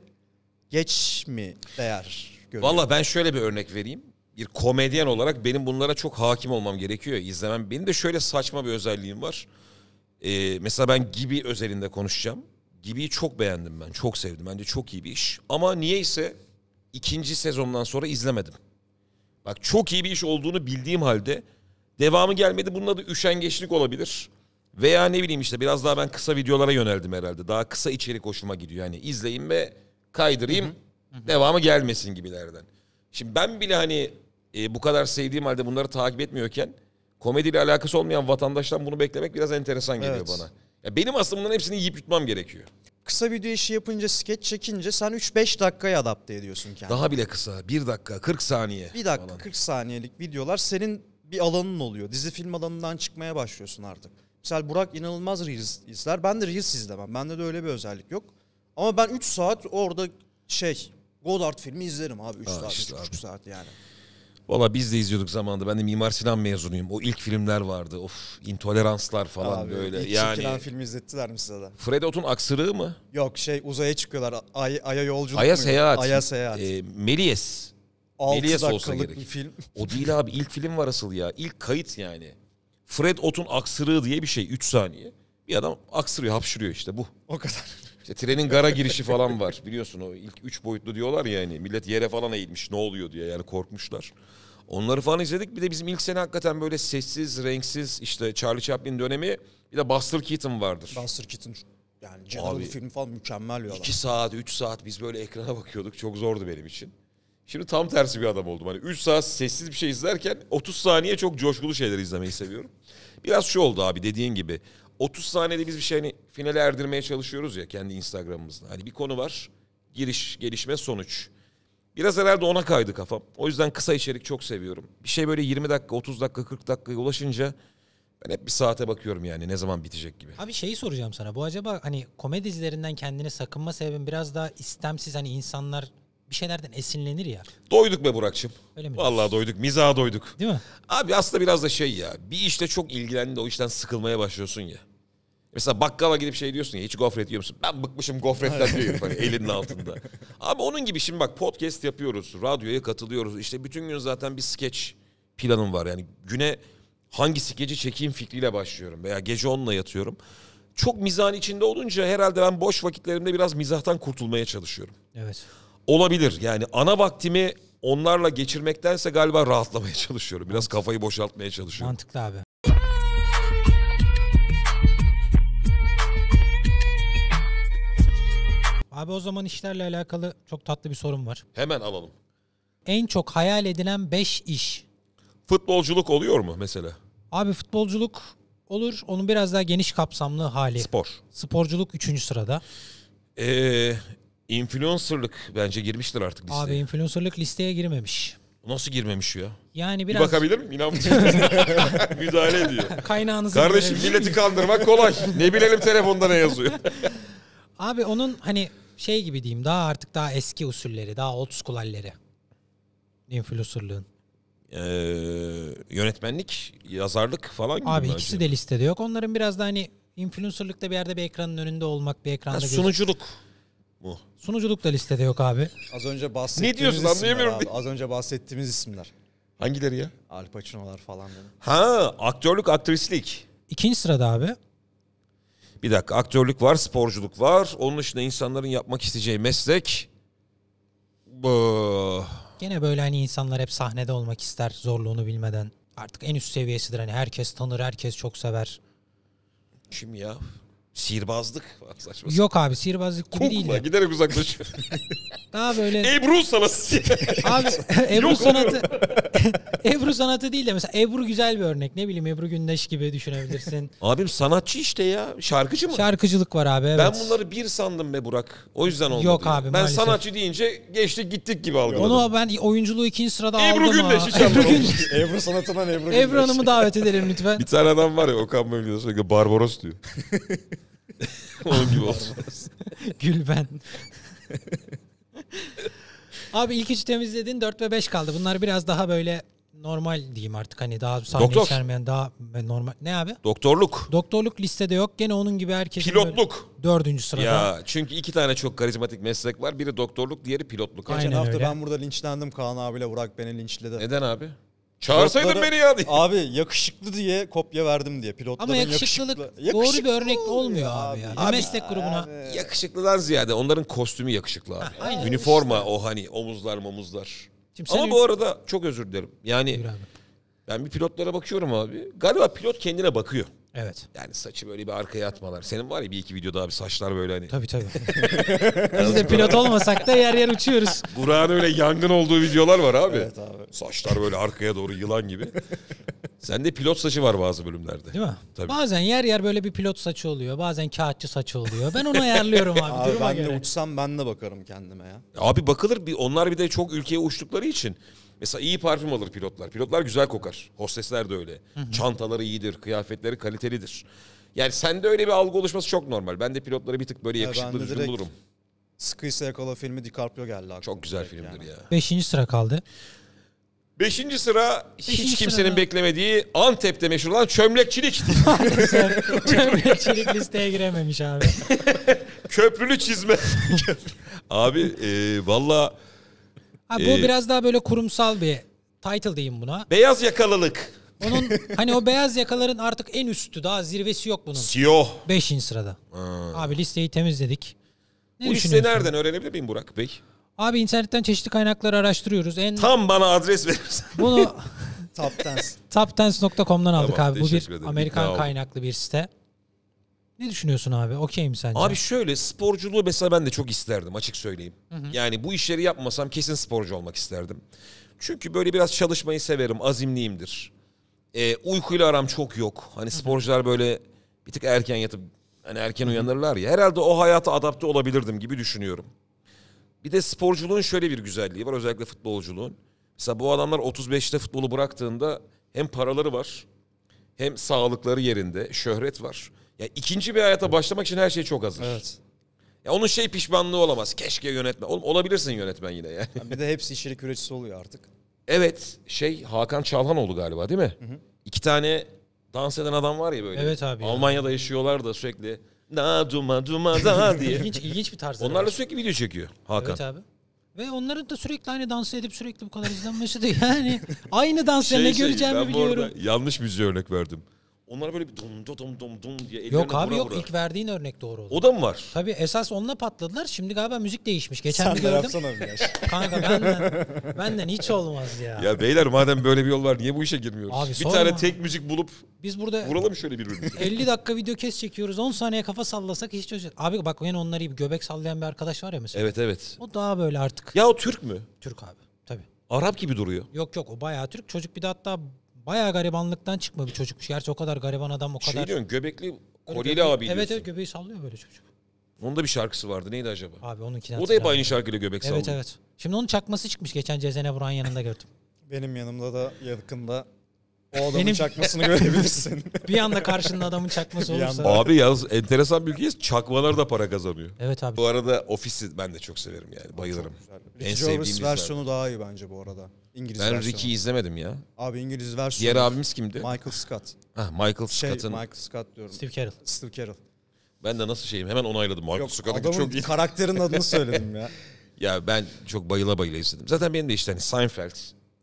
geç mi değer görüyor? Valla ben şöyle bir örnek vereyim. Bir komedyen olarak benim bunlara çok hakim olmam gerekiyor. İzlemem. Benim de şöyle saçma bir özelliğim var. Mesela ben Gibi özelinde konuşacağım. Gibi'yi çok beğendim ben. Çok sevdim. Bence çok iyi bir iş. Ama niyeyse ikinci sezondan sonra izlemedim. Bak çok iyi bir iş olduğunu bildiğim halde devamı gelmedi. Bunun adı üşengeçlik olabilir. Veya ne bileyim işte biraz daha ben kısa videolara yöneldim herhalde. Daha kısa içerik hoşuma gidiyor. Yani izleyeyim ve kaydırayım. Devamı gelmesin gibilerden. Şimdi ben bile hani bu kadar sevdiğim halde bunları takip etmiyorken komediyle alakası olmayan vatandaştan bunu beklemek biraz enteresan geliyor Evet. bana. Ya benim aslında bunların hepsini yiyip yutmam gerekiyor. Kısa video işi yapınca, skeç çekince sen 3-5 dakikaya adapte ediyorsun kendini. Daha bile kısa. 1 dakika, 40 saniye. 1 dakika falan. 40 saniyelik videolar senin bir alanın oluyor. Dizi film alanından çıkmaya başlıyorsun artık. Mesela Burak inanılmaz Reels izler. Ben de Reels izlemem. Bende de öyle bir özellik yok. Ama ben 3 saat orada Godard filmi izlerim abi. 3 saat, işte 3,5 saat yani. Valla biz de izliyorduk zamanında. Ben de Mimar Sinan mezunuyum. O ilk filmler vardı. Of, intoleranslar falan Abi, böyle. İlk Yani çekilen filmi izlettiler mi size de? Fred Ot'un Aksırığı mı? Yok uzaya çıkıyorlar. Ay'a yolculuk Ay'a muydu? Seyahat. Ay'a Seyahat. Melis. 6 Melis olsa dakikalık gerek. bir film. O değil abi. İlk film var asıl ya. İlk kayıt yani. Fred Ot'un Aksırığı diye bir şey. 3 saniye. Bir adam aksırıyor, hapşırıyor işte bu. O kadar. İşte trenin gara girişi falan var. Biliyorsun o ilk 3 boyutlu diyorlar ya hani. Millet yere falan eğilmiş ne oluyor diye yani korkmuşlar. Onları falan izledik. Bir de bizim ilk sene hakikaten böyle sessiz, renksiz işte Charlie Chaplin dönemi. Bir de Buster Keaton vardır. Buster Keaton yani General Abi, film falan mükemmel bir adam. 2 saat, 3 saat biz böyle ekrana bakıyorduk. Çok zordu benim için. Şimdi tam tersi bir adam oldum. Hani 3 saat sessiz bir şey izlerken 30 saniye çok coşkulu şeyler izlemeyi seviyorum. Biraz şu oldu abi dediğin gibi. 30 saniyede biz bir şey hani finale erdirmeye çalışıyoruz ya kendi Instagram'ımızda. Hani bir konu var. Giriş, gelişme, sonuç. Biraz herhalde ona kaydı kafam. O yüzden kısa içerik çok seviyorum. Bir şey böyle 20 dakika, 30 dakika, 40 dakikaya ulaşınca ben hep bir saate bakıyorum yani ne zaman bitecek gibi. Abi şeyi soracağım sana. Bu acaba hani komedi dizilerinden kendini sakınma sebebin biraz daha istemsiz, hani insanlar bir şeylerden esinlenir ya. Doyduk be Burak'cığım. Öyle mi Vallahi diyorsun? doyduk. Mizaha doyduk. Değil mi? Abi aslında biraz da şey ya. Bir işte çok ilgilendiğinde o işten sıkılmaya başlıyorsun ya. Mesela bakkala gidip şey diyorsun ya hiç gofret yiyor musun? Ben bıkmışım gofretten diyor hani elinin altında. Abi onun gibi şimdi bak podcast yapıyoruz. Radyoya katılıyoruz. İşte bütün gün zaten bir skeç planım var. Yani güne hangi skeci çekeyim fikriyle başlıyorum. Veya gece onunla yatıyorum. Çok mizahın içinde olunca herhalde ben boş vakitlerimde biraz mizahtan kurtulmaya çalışıyorum. Evet. Olabilir. Yani ana vaktimi onlarla geçirmektense galiba rahatlamaya çalışıyorum. Biraz kafayı boşaltmaya çalışıyorum. Mantıklı abi. Abi o zaman işlerle alakalı çok tatlı bir sorum var. Hemen alalım. En çok hayal edilen 5 iş. Futbolculuk oluyor mu mesela? Abi futbolculuk olur. Onun biraz daha geniş kapsamlı hali. Spor. Sporculuk 3. sırada. Influencerlık bence girmiştir artık listeye. Abi influencerlık listeye girmemiş. Nasıl girmemiş ya? Yani Bir biraz bakabilir miyim? İnan müdahale ediyor. kaynağınızı Kardeşim verebilir milleti miyim? kandırmak kolay. Ne bilelim telefonda ne yazıyor. Abi onun hani şey gibi diyeyim, daha artık daha eski usulleri, daha old school halleri. Influencerlığın. Yönetmenlik, yazarlık falan gibi Abi mi ikisi acaba? de listede yok. Onların biraz da hani influencerlıkta bir yerde bir ekranın önünde olmak, bir ekranda Sunuculuk mu? Sunuculuk da listede yok abi. Az önce bahsettiğimiz Ne diyorsun, isimler anlayamıyorum. abi. Az önce bahsettiğimiz isimler. Hangileri ya? Al Pacino'lar falan dedim. Ha, aktörlük, aktrislik. 2. sırada abi. Bir dakika, aktörlük var, sporculuk var. Onun dışında insanların yapmak isteyeceği meslek. Gene böyle hani insanlar hep sahnede olmak ister zorluğunu bilmeden. Artık en üst seviyesidir, hani herkes tanır, herkes çok sever. Kim ya? Sihirbazlık. Saçma. Yok abi sihirbazlık gibi değil Kukla de. giderek uzaklaşıyor. Daha böyle Ebru sanatı. abi Ebru Yok sanatı Ebru sanatı değil de mesela Ebru güzel bir örnek. Ne bileyim Ebru Gündeş gibi düşünebilirsin. Abim sanatçı işte ya. Şarkıcı mı? Şarkıcılık var abi, evet. Ben bunları bir sandım be Burak. O yüzden olmadı. Yok ya. abi, Ben maalesef. sanatçı deyince geçtik gittik gibi algıladım. Onu ben oyunculuğu 2. sırada Ebru aldım Gündeş ha. hiç anlamadım. Ebru sanatından Ebru Ebru Gündeş. Hanım'ı davet edelim lütfen. Bir tane adam var ya Okan Bölge'de sürekli Barbaros diyor. Onun gibi oldu. Gülben. Abi ilk 3 temizledin, 4 ve 5 kaldı. Bunlar biraz daha böyle normal diyeyim artık, hani daha sahne Doktor. içermeyen daha normal. Ne abi? Doktorluk. Doktorluk listede yok. Gene onun gibi herkesin Pilotluk. 4. sırada. Ya çünkü 2 tane çok karizmatik meslek var. Biri doktorluk, diğeri pilotluk. Aynen Geçen hafta öyle. ben burada linçlendim. Kaan abiyle Burak beni linçledi. Neden abi? Çağırsaydın Pilotlara- beni ya diye. Abi yakışıklı diye kopya verdim diye. Pilotların Ama yakışıklılık yakışıklı- doğru bir yakışıklı örnek oluyor olmuyor abi ya. Bir meslek grubuna. Yakışıklıdan ziyade onların kostümü yakışıklı abi. aynen. Üniforma o hani omuzlar. Şimdi Ama sen- bu arada çok özür dilerim. Yani Buyur abi. ben bir pilotlara bakıyorum abi. Galiba pilot kendine bakıyor. Evet. Yani saçı böyle bir arkaya atmalar. Senin var ya bir iki videoda abi saçlar böyle hani. Tabii. Biz de pilot olmasak da yer yer uçuyoruz. Burak'ın öyle yangın olduğu videolar var abi. Evet abi. Saçlar böyle arkaya doğru yılan gibi. Sende pilot saçı var bazı bölümlerde. Değil mi? Tabii. Bazen yer yer böyle bir pilot saçı oluyor. Bazen kağıtçı saçı oluyor. Ben onu ayarlıyorum abi, Abi duruma ben de göre. uçsam ben de bakarım kendime ya. Abi bakılır onlar bir de çok ülkeye uçtukları için. Mesela iyi parfüm alır pilotlar. Pilotlar güzel kokar. Hostesler de öyle. Çantaları iyidir, kıyafetleri kalitelidir. Yani sende öyle bir algı oluşması çok normal. Ben de pilotları bir tık böyle Ya yakışıklı ben de düzgün direkt bulurum. Sıkıysa Yakala filmi DiCaprio geldi aklıma. Çok güzel direkt filmdir yani. ya. 5. sıra kaldı. 5. sıra hiç Beşinci kimsenin sırada- beklemediği Antep'te meşhur olan çömlekçilik. Çömlekçilik listeye girememiş abi. Köprülü çizme. Abi valla Abi bu biraz daha böyle kurumsal bir title diyeyim buna. beyaz yakalılık. Onun hani o beyaz yakaların artık en üstü, daha zirvesi yok bunun. Siyo. 5. sırada. Abi listeyi temizledik. Ne Bu listeyi düşünüyorsun? nereden öğrenebilir miyim Burak Bey? Abi internetten çeşitli kaynakları araştırıyoruz. Tam bana adres verirsen. Bunu Top Dance. topdance.com'dan aldık Tamam, abi. Bu teşekkür bir ederim. Amerikan İkna oldum. kaynaklı bir site. Ne düşünüyorsun abi? Okey mi sence? Abi şöyle sporculuğu mesela ben de çok isterdim açık söyleyeyim. Yani bu işleri yapmasam kesin sporcu olmak isterdim. Çünkü böyle biraz çalışmayı severim, azimliyimdir. Uykuyla aram çok yok. Hani sporcular böyle bir tık erken yatıp hani erken uyanırlar ya. Herhalde o hayata adapte olabilirdim gibi düşünüyorum. Bir de sporculuğun şöyle bir güzelliği var, özellikle futbolculuğun. Mesela bu adamlar 35'te futbolu bıraktığında hem paraları var, hem sağlıkları yerinde, şöhret var. Ya ikinci bir hayata başlamak için her şey çok hazır. Evet. Ya onun pişmanlığı olamaz. Keşke yönetmen. Oğlum olabilirsin yönetmen yine yani. Bir de hepsi içerik üreticisi oluyor artık. Evet, Hakan Çalhanoğlu galiba değil mi? 2 tane dans eden adam var ya böyle. Evet abi ya. Almanya'da yaşıyorlar da sürekli da duma duma da diye. İlginç bir tarzı. Onlarla var. sürekli video çekiyor Hakan. Evet abi. Ve onların da sürekli aynı dansı edip sürekli bu kadar izlenmesi de yani aynı dans ne göreceğimi ben bu biliyorum. arada yanlış müziğe örnek verdim. Onlar böyle bir dum diye ellerine Yok abi vura yok, vura. ilk verdiğin örnek doğru oldu. O da mı var? Tabii esas onunla patladılar. Şimdi galiba müzik değişmiş. Geçen Sen bir de gördüm. yapsana bir yaş. Kanka benden hiç olmaz ya. Ya beyler madem böyle bir yol var niye bu işe girmiyoruz? Abi bir sorma. tane tek müzik bulup Biz burada vuralım şöyle birbirimize. 50 dakika video kes çekiyoruz. 10 saniye kafa sallasak hiç çözeceğiz. Abi bak yine onları bir göbek sallayan bir arkadaş var ya mesela. Evet. O daha böyle artık. Ya o Türk mü? Türk abi. Tabii. Arap gibi duruyor. Yok o bayağı Türk. Çocuk bir de hatta bayağı garibanlıktan çıkma bir çocukmuş. Gerçi o kadar gariban adam o kadar. Şey diyorsun göbekli Böyle kolyeli göbeği- abi Evet diyorsun. evet göbeği sallıyor böyle çocuk. Onun da bir şarkısı vardı neydi acaba? Abi onunkinden O da hep hatırlamıyorum. aynı şarkıyla göbek sallıyor. Evet evet. Şimdi onun çakması çıkmış. Geçen Cezene Burak'ın yanında gördüm. Benim yanımda da yakında o adamın Benim- çakmasını görebilirsin. Bir anda karşında adamın çakması Bir olursa. anda. Abi yalnız enteresan bir ülkeyiz. Çakmalar da para kazanıyor. Evet abi. Bu arada Office'i ben de çok severim yani. Bayılırım. En Ricky sevdiğim Gervais diziler. versiyonu daha iyi bence bu arada. İngiliz Ben versiyonu. Ricky'yi izlemedim ya. Abi İngiliz versiyonu. Diğer abimiz kimdi? Michael Scott. Michael Scott'ın. Michael Scott diyorum. Steve Carell. Steve Carell. Ben de nasıl hemen onayladım. Michael Yok Scott'ın adamın çok iyi. karakterin adını söyledim ya. Ya ben çok bayıla izledim. Zaten benim de işte hani Seinfeld.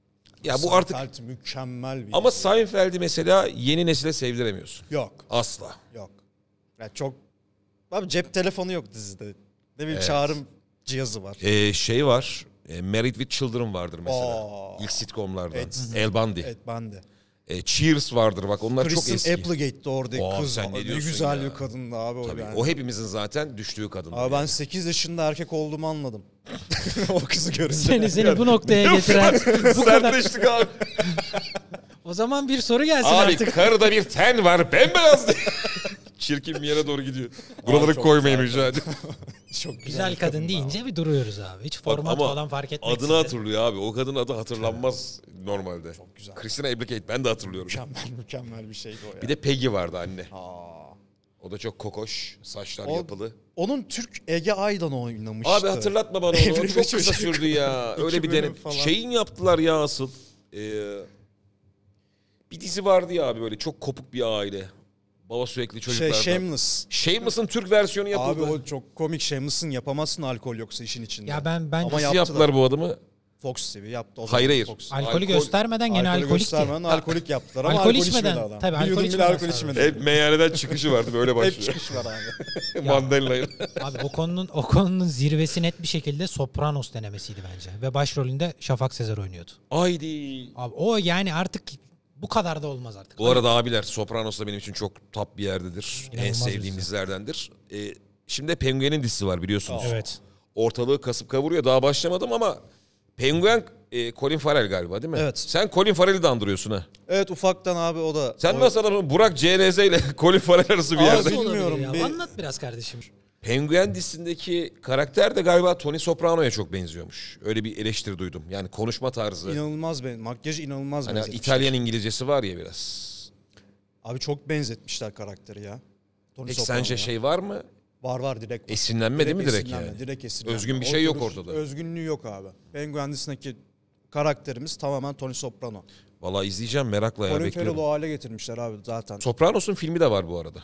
Ya bu artık Seinfeld mükemmel bir ama dizi. Seinfeld'i mesela yeni nesile sevdiremiyorsun. Yok. Asla. Yok. Ya çok... Abi cep telefonu yok dizide. Ne bileyim Evet. çağrım cihazı var. Var. Married with Children vardır mesela. Oo. İlk sitcomlardan. Evet. El Bundy. Evet ben de. Cheers vardır bak onlar çok Kristen eski. Applegate de oradaki Oo, kız. sen ne Ne diyorsun güzel ya? bir kadındı abi o Tabii, yani. o hepimizin zaten düştüğü kadın. Abi ben 8 yaşında erkek olduğumu anladım. O kızı görünce. Seni bu noktaya getiren bu kadar. Sertleştik abi. O zaman bir soru gelsin Abi artık. karıda bir ten var bembeyaz diye. Çirkin bir yere doğru gidiyor. Buraları çok koymayın güzel. rica ederim. Çok Güzel kadın deyince bir duruyoruz abi. Hiç format Ama falan fark etmek adını hatırlıyor abi. O kadının adı hatırlanmaz normalde. Çok güzel. Christina Applegate ben de hatırlıyorum. Mükemmel bir şeydi o ya. Bir de Peggy vardı anne. Aa. O da çok kokoş, saçlar O- yapılı. Onun Türk Ege Aydan oynamıştı. Abi hatırlatma bana onu. Evli O bir çok kısa çocuk. sürdü ya. Öyle İki bir bölüm denem. falan. Şeyin yaptılar ya asıl. Bir dizi vardı ya abi böyle çok kopuk bir aile. Baba sürekli çocuklardan. Shameless. Shameless'ın Türk versiyonu yapıldı. Abi o çok komik. Shameless'ın yapamazsın alkol yoksa işin içinde. Ya ben Ama Nasıl yaptılar. yaptılar bu adamı? Fox TV yaptı. O zaman Hayır. Fox. Alkolü göstermeden gene Alkolü alkolik göstermeden alkolik yaptılar ama Alkol alkol içmeden, içmedi adam. tabii, Bir alkol yudum bile içmeden alkol sonra. içmedi. Hep meyhaneden çıkışı vardı böyle Hep başlıyor. çıkış var abi. Mandalina'yı. Abi o konunun zirvesi net bir şekilde Sopranos denemesiydi bence. Ve başrolünde Şafak Sezer oynuyordu. Haydi. Abi o yani artık bu kadar da olmaz artık. Bu arada abiler Sopranos da benim için çok top bir yerdedir. En İnanılmaz sevdiğim dizi. dizilerdendir. Şimdi Penguin'in dizisi var biliyorsunuz. Evet. Ortalığı kasıp kavuruyor. Daha başlamadım ama Penguin Colin Farrell galiba değil mi? Evet. Sen Colin Farrell'i de andırıyorsun ha. Evet ufaktan abi o da. Sen nasıl adamın Burak CNZ ile Colin Farrell arası bir Abi, yerde? Nasıl olabilir bilmiyorum, ya? bir- Anlat biraz kardeşim. Penguin dizisindeki karakter de galiba Tony Soprano'ya çok benziyormuş. Öyle bir eleştiri duydum. Yani konuşma tarzı. İnanılmaz makyaj inanılmaz Hani benzetmişler. İtalyan İngilizcesi var ya biraz. Abi çok benzetmişler karakteri ya. Tony Peki Soprano'ya. sence şey var mı? Var direkt. Var. Esinlenme değil mi direkt esinlenme, yani? Direkt esinlenme. Özgün bir şey yok Oturuş, ortada. Özgünlüğü yok abi. Penguin dizisindeki karakterimiz tamamen Tony Soprano. Vallahi izleyeceğim merakla ya Colin bekliyorum. Farrell'ı o hale getirmişler abi zaten. Sopranos'un filmi de var bu arada.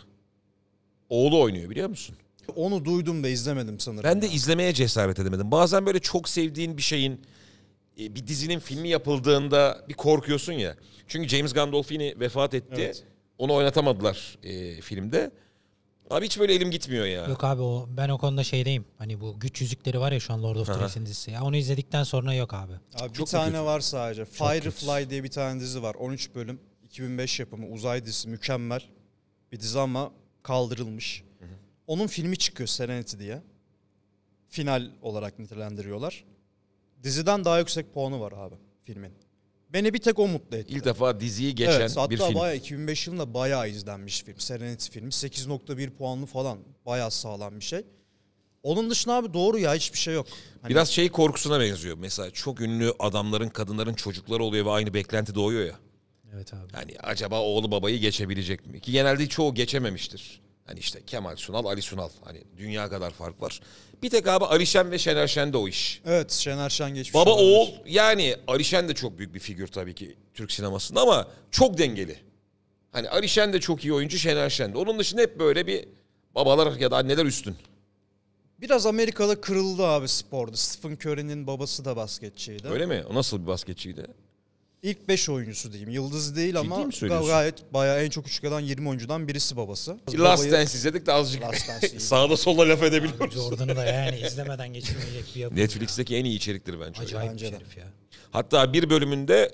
Oğlu oynuyor biliyor musun? Onu duydum da izlemedim sanırım. Ben de ya. izlemeye cesaret edemedim. Bazen böyle çok sevdiğin bir şeyin bir dizinin filmi yapıldığında bir korkuyorsun ya. Çünkü James Gandolfini vefat etti. Evet. Onu oynatamadılar filmde. Abi hiç böyle elim gitmiyor ya. Yok abi ben o konuda şeydeyim. Hani bu güç yüzükleri var ya şu an Lord of the Aha. Rings'in dizisi. Ya onu izledikten sonra yok abi. Abi bir Çok mu tane kötü? var sadece. Firefly diye bir tane dizi var. 13 bölüm. 2005 yapımı. Uzay dizisi. Mükemmel bir dizi ama kaldırılmış. Onun filmi çıkıyor Serenity diye. Final olarak nitelendiriyorlar. Diziden daha yüksek puanı var abi filmin. Beni bir tek o mutlu etti. İlk defa diziyi geçen Evet, hatta bir film. bayağı 2005 yılında bayağı izlenmiş film. Serenity filmi 8.1 puanlı falan. Bayağı sağlam bir şey. Onun dışında abi doğru ya hiçbir şey yok. Hani Biraz şey korkusuna benziyor. Mesela çok ünlü adamların, kadınların çocukları oluyor ve aynı beklenti doğuyor ya. Evet abi. Hani acaba oğlu babayı geçebilecek mi? Ki genelde çoğu geçememiştir. Hani işte Kemal Sunal, Ali Sunal. Hani dünya kadar fark var. Bir tek abi Alişen ve Şener Şen'de o iş. Evet Şener Şen geçmiş. Baba olabilir. oğul yani Alişen de çok büyük bir figür tabii ki Türk sinemasında ama çok dengeli. Hani Alişen de çok iyi oyuncu, Şener Şen de. Onun dışında hep böyle bir babalar ya da anneler üstün. Biraz Amerika'da kırıldı abi sporda. Stephen Curry'nin babası da basketçiydi. Öyle mi? O nasıl bir basketçiydi? İlk 5 oyuncusu diyeyim. Yıldız değil ama mi söylüyorsun? gayet bayağı en çok üçlüden 20 oyuncudan birisi babası. Last Babayı- Dance izledik de azıcık Last Dance izledim. sağda solda laf edebiliyoruz. Jordan'ı da yani izlemeden geçilmeyecek bir yapım. Netflix'teki en iyi içeriktir bence. Acayip bir Bence de. herif ya. Hatta bir bölümünde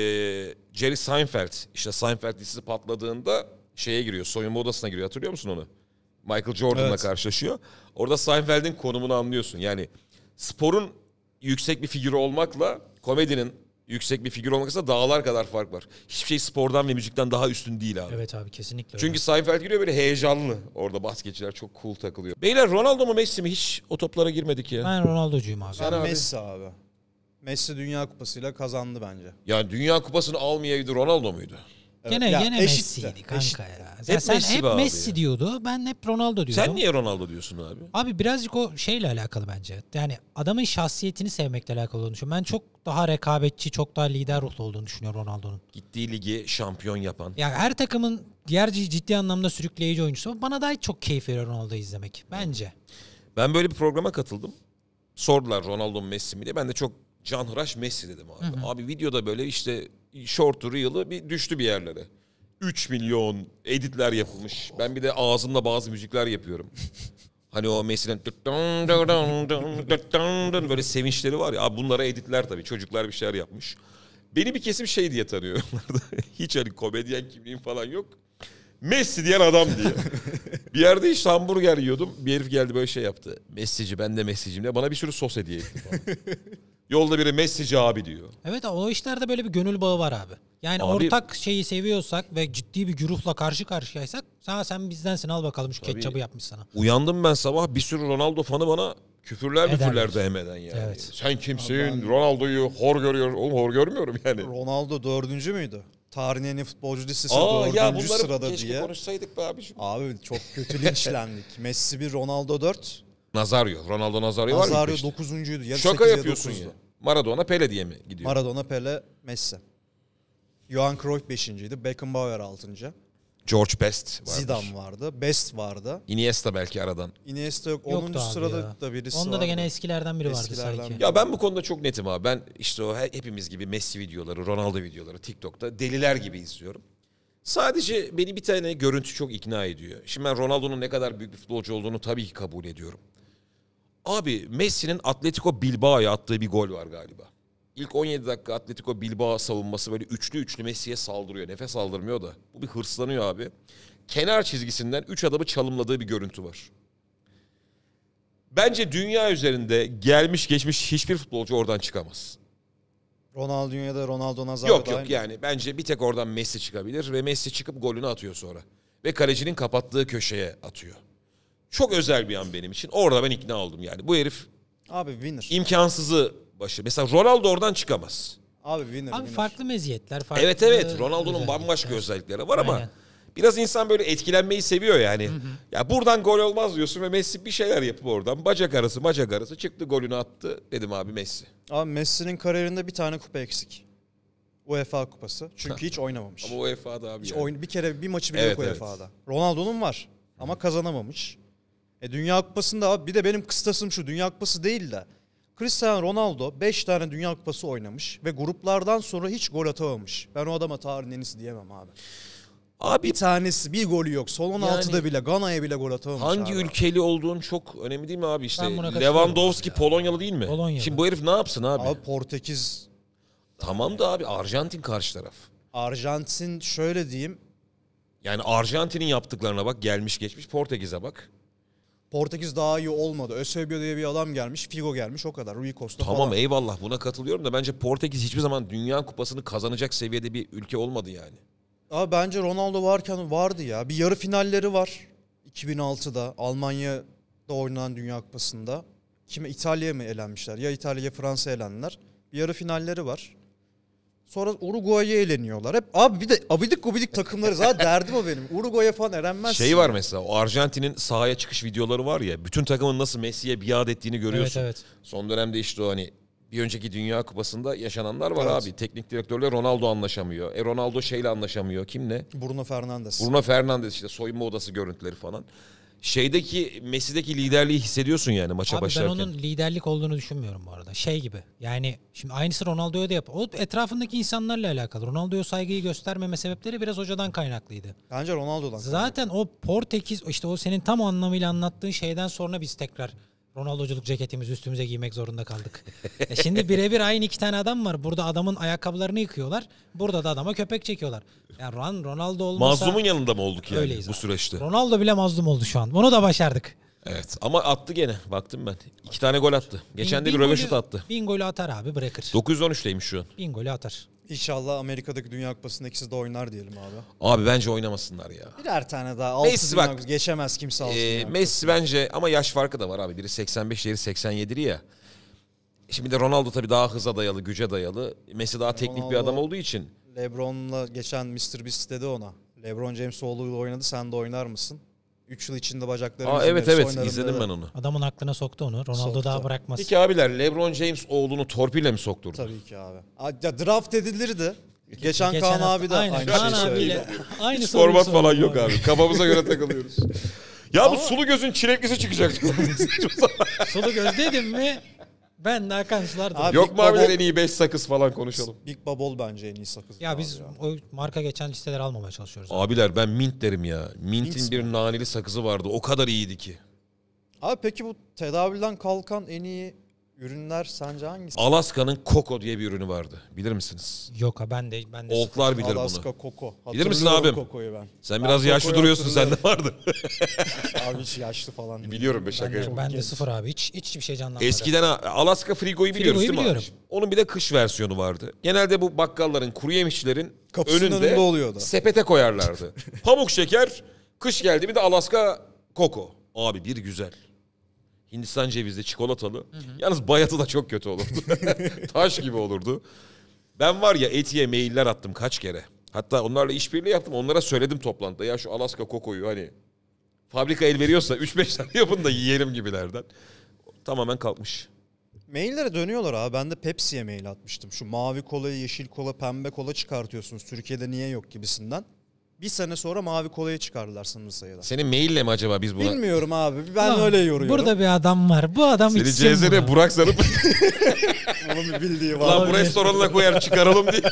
Jerry Seinfeld, işte Seinfeld dizisi patladığında şeye giriyor, soyunma odasına giriyor. Hatırlıyor musun onu? Michael Jordan'la Evet. karşılaşıyor. Orada Seinfeld'in konumunu anlıyorsun. Yani sporun yüksek bir figürü olmakla komedinin yüksek bir figür olmak arasında dağlar kadar fark var. Hiçbir şey spordan ve müzikten daha üstün değil abi. Evet abi kesinlikle öyle. Çünkü Seinfeld giriyor böyle heyecanlı. Orada basketçiler çok cool takılıyor. Beyler Ronaldo mu Messi mi? Hiç o toplara girmedik ya. Ben Ronaldo'cuyum abi. Sen abi. Messi abi. Messi Dünya Kupası'yla kazandı bence. Yani Dünya Kupası'nı almayaydı Ronaldo muydu? Evet. Gene Ya, gene eşitti, Messi'ydi kanka eşitti. ya. Hep Sen Messi hep be abi Messi ya. diyordu. Ben hep Ronaldo diyordum. Sen niye Ronaldo diyorsun abi? Abi birazcık o şeyle alakalı bence. Yani adamın şahsiyetini sevmekle alakalı olduğunu düşünüyorum. Ben çok daha rekabetçi, çok daha lider ruhlu olduğunu düşünüyorum Ronaldo'nun. Gittiği ligi şampiyon yapan. Yani her takımın diğer ciddi anlamda sürükleyici oyuncusu. Bana daha çok keyif veriyor Ronaldo'yu izlemek. Bence. Ben böyle bir programa katıldım. Sordular Ronaldo mu Messi mi diye. Ben de çok canhıraş Messi dedim abi. Abi videoda böyle işte short reel'ı bir düştü bir yerlere. 3 milyon editler yapılmış. Ben bir de ağzımla bazı müzikler yapıyorum. Hani o Messi'nin böyle sevinçleri var ya. Abi bunlara editler tabii. Çocuklar bir şeyler yapmış. Beni bir kesim şey diye tanıyor. Hiç hani komedyen kimliğim falan yok. Messi diyen adam diye. Bir yerde işte hamburger yiyordum. Bir herif geldi böyle şey yaptı. Messi'ci ben de Messi'ciyim diye. Bana bir sürü sos hediye etti falan. Yolda biri Messi'ci abi diyor. Evet o işlerde böyle bir gönül bağı var abi. Yani Abi- ortak şeyi seviyorsak ve ciddi bir güruhla karşı karşıyaysak sen bizdensin al bakalım şu ketçabı yapmış sana. Uyandım ben sabah bir sürü Ronaldo fanı bana küfürler Ederler. değmeden yani. Evet. Sen kimsin? Ben- Ronaldo'yu hor görüyor. Oğlum hor görmüyorum yani. Ronaldo 4. müydü? Tarihin en iyi futbolcu listesi Aa 4. ya bunları sırada keşke diye. konuşsaydık be abiciğim. Abi çok kötü linçlendik. Messi 1, Ronaldo 4. Nazario. Ronaldo Nazario var mı? Nazario işte? 9.'ydu. Ya Şaka 8 ya yapıyorsun 9'du. ya. Maradona Pele diye mi gidiyor? Maradona, Pele, Messi. Johan Cruyff 5.'ydi. Beckenbauer 6. George Best vardır. Zidane vardı. Best vardı. Iniesta belki aradan. Iniesta yok. Yoktu 10. abi sırada ya. da birisi Onda vardı. da gene eskilerden biri vardı Eskilerden sanki. biri. Ya ben bu konuda çok netim abi. Ben işte o hepimiz gibi Messi videoları, Ronaldo videoları TikTok'ta deliler gibi izliyorum. Sadece beni bir tane görüntü çok ikna ediyor. Şimdi ben Ronaldo'nun ne kadar büyük bir futbolcu olduğunu tabii ki kabul ediyorum. Abi Messi'nin Atletico Bilbao'ya attığı bir gol var galiba. İlk 17 dakika Atletico Bilbao savunması böyle üçlü Messi'ye saldırıyor. Nefes aldırmıyor da. Bu bir hırslanıyor abi. Kenar çizgisinden 3 adamı çalımladığı bir görüntü var. Bence dünya üzerinde gelmiş geçmiş hiçbir futbolcu oradan çıkamaz. Ronaldinho ya da Ronaldo Nazario Yok da aynı. yani bence bir tek oradan Messi çıkabilir ve Messi çıkıp golünü atıyor sonra. Ve kalecinin kapattığı köşeye atıyor. Çok özel bir an benim için. Orada ben ikna oldum yani. Bu herif Abi winner. imkansızı başı. Mesela Ronaldo oradan çıkamaz. Abi winner. Abi winner. farklı meziyetler. Farklı Evet Ronaldo'nun özellikler. bambaşka özellikleri var ama Aynen. biraz insan böyle etkilenmeyi seviyor yani. Ya buradan gol olmaz diyorsun ve Messi bir şeyler yapıp oradan bacak arası çıktı golünü attı. Dedim abi Messi. Abi Messi'nin kariyerinde bir tane kupa eksik. UEFA kupası. Çünkü hiç oynamamış. Ama UEFA'da abi Hiç yani. bir kere bir maçı bile Evet, yok UEFA'da. Ronaldo'nun var ama kazanamamış. Dünya Kupası'nda abi bir de benim kıstasım şu, Dünya Kupası değil de Cristiano Ronaldo 5 tane Dünya Kupası oynamış ve gruplardan sonra hiç gol atamamış. Ben o adama tarihin en iyisi diyemem abi. Abi Bir tanesi, bir golü yok. Son 16'da Yani bile Gana'ya bile gol atamamış hangi abi. ülkeli olduğun çok önemli değil mi abi? İşte Ben buna katılıyorum Lewandowski abi ya. Polonyalı değil mi? Polonyalı. Şimdi bu herif ne yapsın abi? Abi Portekiz, Tamam da abi Arjantin karşı taraf. Arjantin şöyle diyeyim. Yani Arjantin'in yaptıklarına bak, gelmiş geçmiş Portekiz'e bak. Portekiz daha iyi olmadı. Eusebio diye bir adam gelmiş, Figo gelmiş, o kadar. Rui Costa Tamam falan. eyvallah, buna katılıyorum da bence Portekiz hiçbir zaman Dünya Kupası'nı kazanacak seviyede bir ülke olmadı yani. Abi bence Ronaldo varken vardı ya. Bir yarı finalleri var. 2006'da Almanya'da oynanan Dünya Kupası'nda. İtalya'ya mı elenmişler? Ya İtalya ya Fransa elendiler. Bir yarı finalleri var. Sonra Uruguay'a eleniyorlar. Hep abi bir de abidik gubidik takımları. Zaten derdim o benim. Uruguay'a falan elenmez. Şey var mesela, o Arjantin'in sahaya çıkış videoları var ya, bütün takımın nasıl Messi'ye biat ettiğini görüyorsun. Evet. Son dönemde işte o hani bir önceki Dünya Kupası'nda yaşananlar var Evet. abi. Teknik direktörle Ronaldo anlaşamıyor. Ronaldo şeyle anlaşamıyor. Kimle? Bruno Fernandes. Bruno Fernandes, işte soyunma odası görüntüleri falan. Şeydeki Messi'deki liderliği hissediyorsun yani maça Abi ben başlarken. onun liderlik olduğunu düşünmüyorum bu arada. Şey gibi yani şimdi aynısı Ronaldo'ya da yap. O etrafındaki insanlarla alakalı. Ronaldo'ya saygıyı göstermeme sebepleri biraz hocadan kaynaklıydı. Bence Ronaldo'dan. Zaten o Portekiz işte o senin tam o anlamıyla anlattığın şeyden sonra biz tekrar Ronaldoculuk ceketimizi üstümüze giymek zorunda kaldık. Şimdi birebir aynı iki tane adam var. Burada adamın ayakkabılarını yıkıyorlar. Burada da adama köpek çekiyorlar. Yani Ronaldo olmasa... Mazlumun yanında mı olduk yani Öyleyiz bu abi. süreçte? Ronaldo bile mazlum oldu şu an. Bunu da başardık. Evet ama attı gene, baktım ben. 2 tane gol attı. Geçen de bir röveşat attı. 1000 golü atar abi, bırakır. 913'teymiş şu an. 1000 golü atar. İnşallah Amerika'daki Dünya Kupası'nda ikisi de oynar diyelim abi. Abi bence oynamasınlar ya. Birer tane daha. 6 Messi Dünya bak, Kupası. Geçemez kimse 6 Dünya Kupası. Messi bence ama yaş farkı da var abi. Biri 85, diğeri 87'li ya. Şimdi de Ronaldo tabii daha hıza dayalı, güce dayalı. Messi daha teknik bir Ronaldo- adam olduğu için. LeBron'la geçen Mr. Beast dedi ona. LeBron James oğluyla oynadı, sen de oynar mısın? 3 yıl içinde bacakları Aa, yüzünde evet hepsi evet oynarım izledim dedi. ben onu. Adamın aklına soktu onu. Ronaldo Soktu. daha bırakmaz. Peki abiler, LeBron James oğlunu torpille mi sokturdu? Tabii ki abi. Ya draft edilirdi. Geçen Kaan hafta- abi de aynen, aynı Kaan şeyi abiyle söyledi. aynı Hiç soruyu format falan sordum yok abi. Kafamıza göre takılıyoruz. Ya bu sulu gözün çileklisi çıkacak. Sulu göz dedim mi ben de akan sulardım. Abi- Yok mu Big abiler Bubble- en iyi 5 sakız falan konuşalım. Big Bubble bence en iyi sakız. Ya abi biz o marka geçen listeleri almamaya çalışıyoruz. Abiler ben mint derim ya. Mint'in Mint bir naneli sakızı vardı. O kadar iyiydi ki. Abi peki bu tedavülden kalkan en iyi ürünler sence hangisi? Alaska'nın Coco diye bir ürünü vardı. Bilir misiniz? Yok ha ben de Olklar bilir Alaska bunu. Coco. Bilir misin Hatırlıyorum abim? Coco'yu ben. Sen Ben biraz yaşlı Coco'yu duruyorsun, sende vardı. Abi hiç yaşlı falan değil. Biliyorum be, şaka ben, yapıyorum. ben de genç. sıfır abi. Hiçbir şey canlanmadı. Eskiden Alaska Frigo'yu biliyoruz Frigo'yu değil mi biliyorum. abiciğim? Onun bir de kış versiyonu vardı. Genelde bu bakkalların, kuru yemişçilerin Kapısının önünde önünde oluyordu. sepete koyarlardı. Pamuk şeker, kış geldi mi de Alaska Coco. Abi bir güzel. Hindistan cevizli, çikolatalı. Yalnız bayatı da çok kötü olurdu. Taş gibi olurdu. Ben var ya Eti'ye mailler attım kaç kere. Hatta onlarla işbirliği yaptım. Onlara söyledim toplantıda. Ya şu Alaska Coco'yu hani fabrika el veriyorsa 3-5 tane yapın da yiyelim gibilerden. Tamamen kalkmış. Maillere dönüyorlar abi. Ben de Pepsi'ye mail atmıştım. Şu mavi kolayı, yeşil kola, pembe kola çıkartıyorsunuz. Türkiye'de niye yok gibisinden. Bir sene sonra mavi kolayı çıkardılar sınırlı sayıda. Senin maille mi acaba biz buna? Bilmiyorum abi. Ben Lan, öyle yoruyorum. Burada bir adam var. Bu adam Seni içsin CZ'de bunu. Burak sanıp Onun bir bildiği var. lan bu restoranına koyar çıkaralım diye.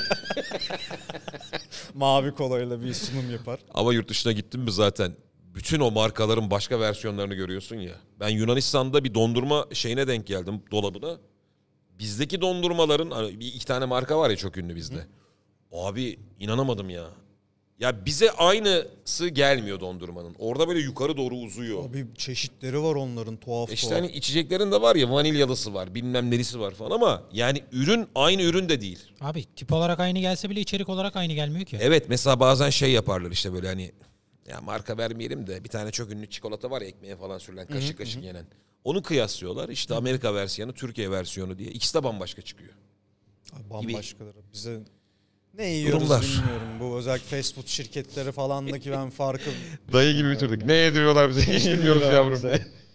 Mavi kolayla bir sunum yapar. Ama yurt dışına gittin mi zaten bütün o markaların başka versiyonlarını görüyorsun ya. Ben Yunanistan'da bir dondurma şeyine denk geldim, dolabına. Bizdeki dondurmaların hani bir iki tane marka var ya çok ünlü bizde. Abi inanamadım ya. Ya bize aynısı gelmiyor dondurmanın. Orada böyle yukarı doğru uzuyor. Abi çeşitleri var onların tuhaf İşte tuhaf. hani içeceklerin de var ya, vanilyalısı var, bilmem neresi var falan ama yani ürün aynı ürün de değil. Abi tip olarak aynı gelse bile içerik olarak aynı gelmiyor ki. Evet, mesela bazen şey yaparlar işte böyle hani, ya marka vermeyelim de bir tane çok ünlü çikolata var ya, ekmeğe falan sürülen, kaşık kaşık yenen. Onu kıyaslıyorlar işte, Amerika versiyonu, Türkiye versiyonu diye. İkisi de bambaşka çıkıyor. Abi bambaşkaları. Bize ne yiyoruz Durumlar. bilmiyorum. Bu özellikle fast food şirketleri falandaki ben farkı Dayı gibi bitirdik. Ne yediriyorlar bize hiç bilmiyoruz yavrum.